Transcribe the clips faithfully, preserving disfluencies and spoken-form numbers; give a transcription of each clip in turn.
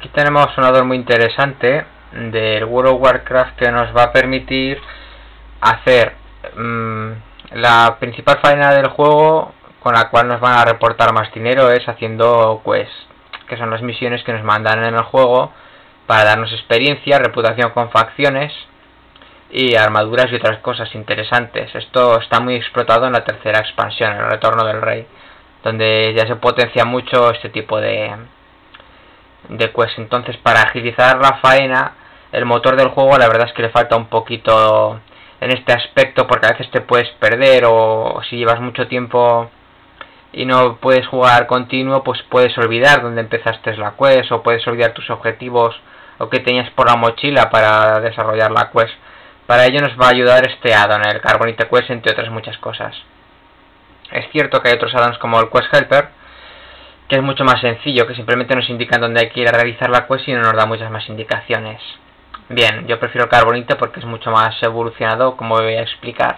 Aquí tenemos un addon muy interesante del World of Warcraft que nos va a permitir hacer mmm, la principal faena del juego, con la cual nos van a reportar más dinero, es haciendo quests, que son las misiones que nos mandan en el juego para darnos experiencia, reputación con facciones y armaduras y otras cosas interesantes. Esto está muy explotado en la tercera expansión, el Retorno del Rey, donde ya se potencia mucho este tipo de de quests. Entonces, para agilizar la faena, el motor del juego la verdad es que le falta un poquito en este aspecto, porque a veces te puedes perder, o si llevas mucho tiempo y no puedes jugar continuo, pues puedes olvidar dónde empezaste la quest, o puedes olvidar tus objetivos o que tenías por la mochila para desarrollar la quest. Para ello nos va a ayudar este addon, el Carbonite Quest, entre otras muchas cosas. Es cierto que hay otros addons como el Quest Helper, que es mucho más sencillo, que simplemente nos indican dónde hay que ir a realizar la quest y no nos da muchas más indicaciones. Bien, yo prefiero el Carbonite porque es mucho más evolucionado, como voy a explicar.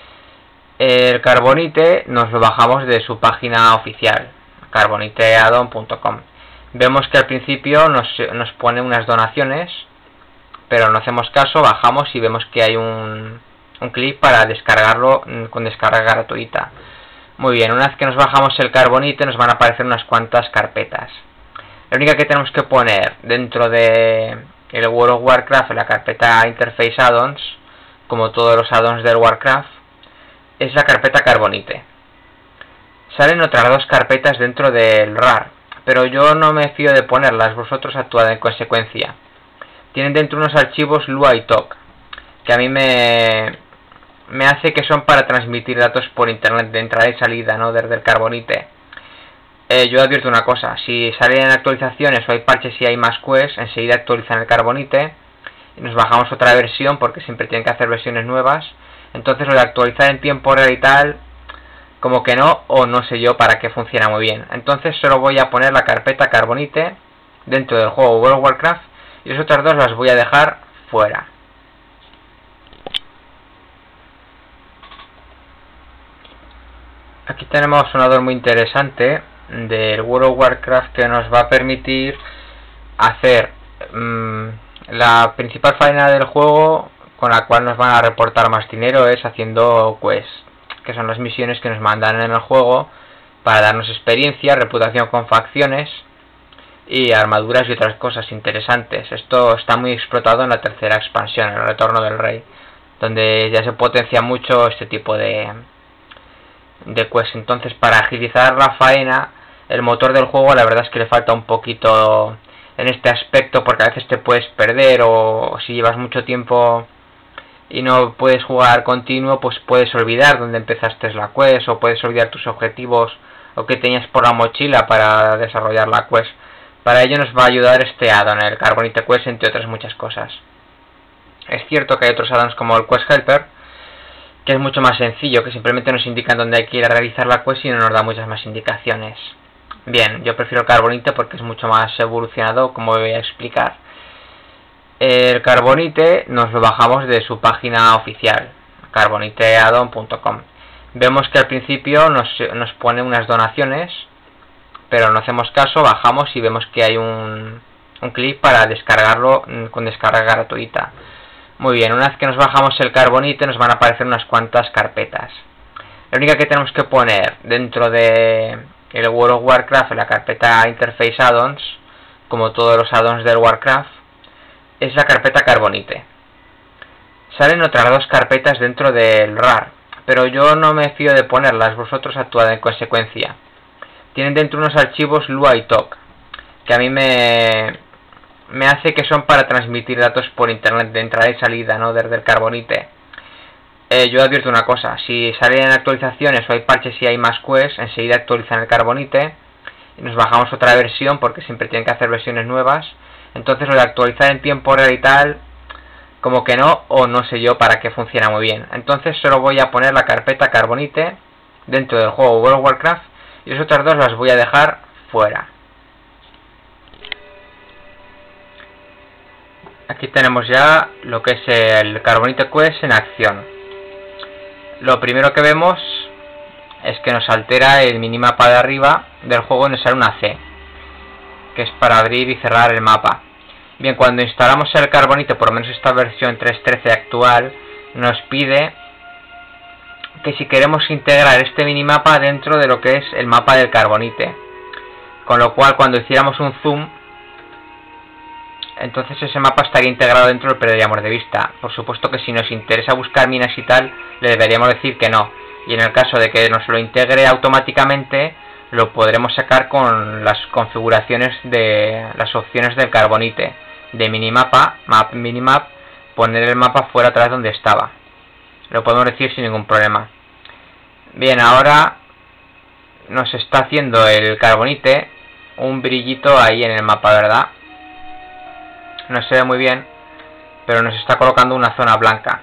El Carbonite nos lo bajamos de su página oficial, carbonite addon punto com. Vemos que al principio nos, nos pone unas donaciones, pero no hacemos caso, bajamos y vemos que hay un, un clic para descargarlo con descarga gratuita. Muy bien, una vez que nos bajamos el Carbonite nos van a aparecer unas cuantas carpetas. La única que tenemos que poner dentro de el World of Warcraft, en la carpeta Interface Addons, como todos los addons del Warcraft, es la carpeta Carbonite. Salen otras dos carpetas dentro del R A R, pero yo no me fío de ponerlas, vosotros actuad en consecuencia. Tienen dentro unos archivos Lua y Tok, que a mí me, me hace que son para transmitir datos por internet de entrada y salida, ¿no? Desde el Carbonite. Eh, yo advierto una cosa, si salen actualizaciones o hay parches y hay más quests, enseguida actualizan el Carbonite y nos bajamos otra versión, porque siempre tienen que hacer versiones nuevas. Entonces lo de actualizar en tiempo real y tal, como que no, o no sé yo para qué funciona muy bien. Entonces solo voy a poner la carpeta Carbonite dentro del juego World of Warcraft, y las otras dos las voy a dejar fuera. Aquí tenemos un addon muy interesante del World of Warcraft que nos va a permitir hacer mmm, la principal faena del juego, con la cual nos van a reportar más dinero, es haciendo quests, que son las misiones que nos mandan en el juego para darnos experiencia, reputación con facciones y armaduras y otras cosas interesantes. Esto está muy explotado en la tercera expansión, el Retorno del Rey, donde ya se potencia mucho este tipo de de quests. Entonces, para agilizar la faena, el motor del juego la verdad es que le falta un poquito en este aspecto, porque a veces te puedes perder, o si llevas mucho tiempo y no puedes jugar continuo, pues puedes olvidar dónde empezaste la quest, o puedes olvidar tus objetivos o que tenías por la mochila para desarrollar la quest. Para ello nos va a ayudar este addon, el Carbonite Quest, entre otras muchas cosas. Es cierto que hay otros addons como el Quest Helper, que es mucho más sencillo, que simplemente nos indican dónde hay que ir a realizar la quest y no nos da muchas más indicaciones. Bien, yo prefiero el Carbonite porque es mucho más evolucionado, como voy a explicar. El Carbonite nos lo bajamos de su página oficial, carbonite addon punto com. Vemos que al principio nos, nos pone unas donaciones, pero no hacemos caso, bajamos y vemos que hay un, un clic para descargarlo con descarga gratuita. Muy bien, una vez que nos bajamos el Carbonite nos van a aparecer unas cuantas carpetas. La única que tenemos que poner dentro de el World of Warcraft, en la carpeta Interface Addons, como todos los addons del Warcraft, es la carpeta Carbonite. Salen otras dos carpetas dentro del R A R, pero yo no me fío de ponerlas, vosotros actuad en consecuencia. Tienen dentro unos archivos Lua y Tok, que a mí me, me hace que son para transmitir datos por internet de entrada y salida, ¿no? Desde el Carbonite. Eh, yo advierto una cosa, si salen actualizaciones o hay parches y hay más quests, enseguida actualizan el Carbonite y nos bajamos otra versión, porque siempre tienen que hacer versiones nuevas. Entonces lo de actualizar en tiempo real y tal, como que no, o no sé yo para qué funciona muy bien. Entonces solo voy a poner la carpeta Carbonite dentro del juego World of Warcraft, y las otras dos las voy a dejar fuera. Aquí tenemos ya lo que es el Carbonite Quest en acción. Lo primero que vemos es que nos altera el minimapa de arriba del juego, y nos sale una C, que es para abrir y cerrar el mapa. Bien, cuando instalamos el Carbonite, por lo menos esta versión tres punto trece actual, nos pide que si queremos integrar este minimapa dentro de lo que es el mapa del Carbonite, con lo cual cuando hiciéramos un zoom, entonces ese mapa estaría integrado dentro, lo perderíamos de vista. Por supuesto que si nos interesa buscar minas y tal, le deberíamos decir que no, y en el caso de que nos lo integre automáticamente, lo podremos sacar con las configuraciones de las opciones del Carbonite, de minimapa, map minimap, poner el mapa fuera otra vez donde estaba. Lo podemos decir sin ningún problema. Bien, ahora nos está haciendo el Carbonite un brillito ahí en el mapa, ¿verdad? No se ve muy bien, pero nos está colocando una zona blanca.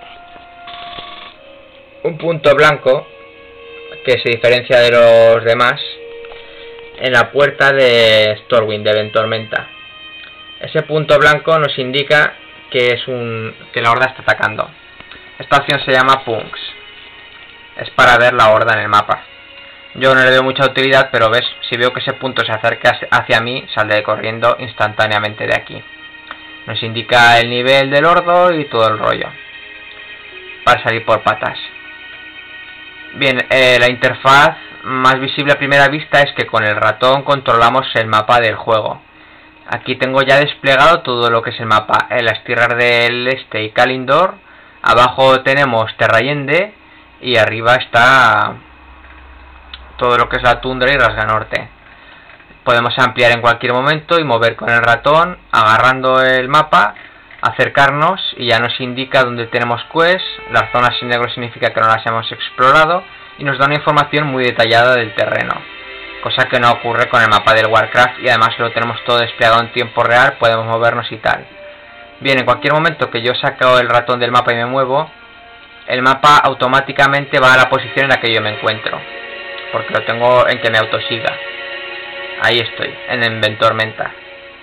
Un punto blanco que se diferencia de los demás en la puerta de Stormwind, de Ventormenta. Ese punto blanco nos indica que es un que la horda está atacando. Esta opción se llama Punks. Es para ver la horda en el mapa. Yo no le veo mucha utilidad, pero ves, si veo que ese punto se acerca hacia mí, saldré corriendo instantáneamente de aquí. Nos indica el nivel del hordo y todo el rollo, para salir por patas. Bien, eh, la interfaz más visible a primera vista es que con el ratón controlamos el mapa del juego. Aquí tengo ya desplegado todo lo que es el mapa, en las tierras del este y Kalimdor. Abajo tenemos Terrayende y arriba está todo lo que es la tundra y Rasga Norte. Podemos ampliar en cualquier momento y mover con el ratón, agarrando el mapa, acercarnos y ya nos indica dónde tenemos quests. Las zonas en negro significa que no las hemos explorado y nos da una información muy detallada del terreno, cosa que no ocurre con el mapa del Warcraft, y además lo tenemos todo desplegado en tiempo real, podemos movernos y tal. Bien, en cualquier momento que yo saco el ratón del mapa y me muevo, el mapa automáticamente va a la posición en la que yo me encuentro, porque lo tengo en que me autosiga. Ahí estoy, en Ventormenta.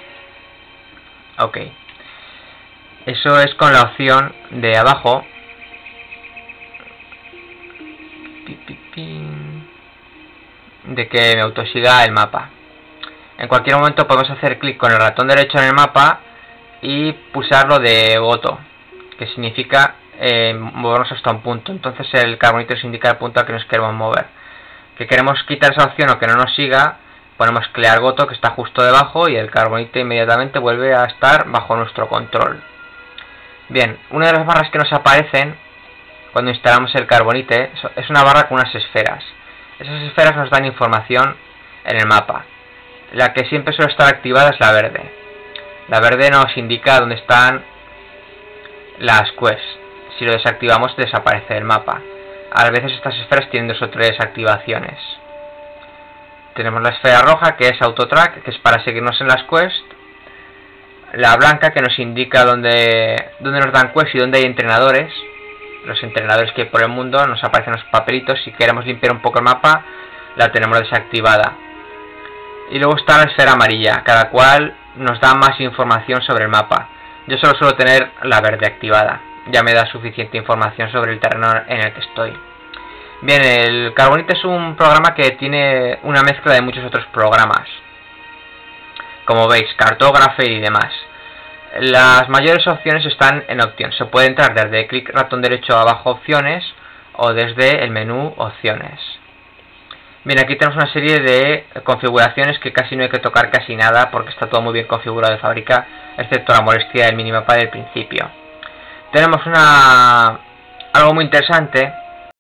Ok. Eso es con la opción de abajo. De que me autosiga el mapa. En cualquier momento podemos hacer clic con el ratón derecho en el mapa y pulsarlo de Goto, que significa eh, movernos hasta un punto. Entonces el Carbonite nos indica el punto al que nos queremos mover. Que queremos quitar esa opción o que no nos siga, ponemos Clear Goto, que está justo debajo, y el Carbonite inmediatamente vuelve a estar bajo nuestro control. Bien, una de las barras que nos aparecen cuando instalamos el Carbonite es una barra con unas esferas. Esas esferas nos dan información en el mapa. La que siempre suele estar activada es la verde. La verde nos indica dónde están las quests. Si lo desactivamos, desaparece el mapa. A veces estas esferas tienen dos o tres activaciones. Tenemos la esfera roja, que es Autotrack, que es para seguirnos en las quests. La blanca, que nos indica dónde, dónde nos dan quests y dónde hay entrenadores. Los entrenadores que hay por el mundo, nos aparecen los papelitos. Si queremos limpiar un poco el mapa, la tenemos desactivada. Y luego está la esfera amarilla, cada cual nos da más información sobre el mapa. Yo solo suelo tener la verde activada, ya me da suficiente información sobre el terreno en el que estoy. Bien, el Carbonite es un programa que tiene una mezcla de muchos otros programas, como veis, Cartographer y demás. Las mayores opciones están en opción. Se puede entrar desde clic ratón derecho abajo opciones o desde el menú opciones. Bien, aquí tenemos una serie de configuraciones que casi no hay que tocar casi nada porque está todo muy bien configurado de fábrica, excepto la molestia del minimapa del principio. Tenemos una algo muy interesante,